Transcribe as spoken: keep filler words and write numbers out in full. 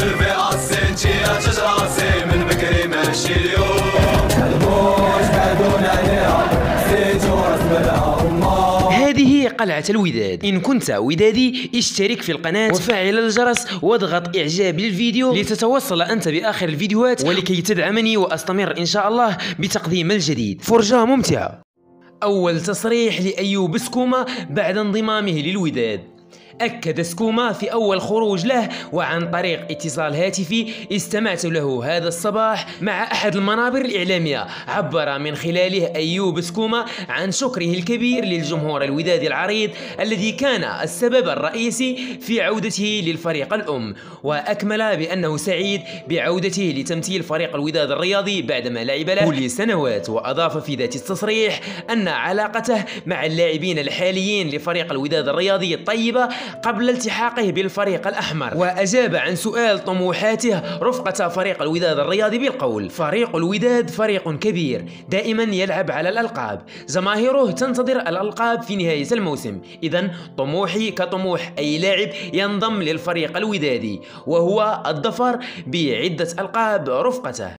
الفئة السنتية تتراسي من بكري ماشي اليوم. هذه قلعة الوداد. إن كنت ودادي اشترك في القناة وفعل الجرس واضغط إعجاب للفيديو لتتوصل أنت بآخر الفيديوهات ولكي تدعمني وأستمر إن شاء الله بتقديم الجديد. فرجة ممتعة. أول تصريح لأيوب سكوما بعد انضمامه للوداد. أكد سكوما في أول خروج له وعن طريق اتصال هاتفي استمعت له هذا الصباح مع أحد المنابر الإعلامية، عبر من خلاله أيوب سكوما عن شكره الكبير للجمهور الودادي العريض الذي كان السبب الرئيسي في عودته للفريق الأم، وأكمل بأنه سعيد بعودته لتمثيل فريق الوداد الرياضي بعدما لعب له لسنوات. وأضاف في ذات التصريح أن علاقته مع اللاعبين الحاليين لفريق الوداد الرياضي طيبة قبل التحاقه بالفريق الأحمر. وأجاب عن سؤال طموحاته رفقة فريق الوداد الرياضي بالقول: فريق الوداد فريق كبير دائما يلعب على الألقاب، جماهيره تنتظر الألقاب في نهاية الموسم، إذن طموحي كطموح أي لاعب ينضم للفريق الودادي وهو الظفر بعدة ألقاب رفقته.